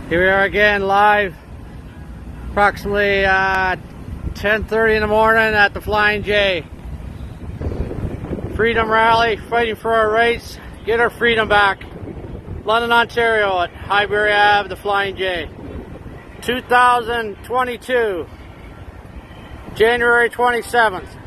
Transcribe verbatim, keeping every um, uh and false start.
Here we are again, live, approximately uh, ten thirty in the morning at the Flying J. Freedom Rally, fighting for our rights, get our freedom back. London, Ontario at Highbury Avenue, the Flying J. two thousand twenty-two, January twenty-seventh.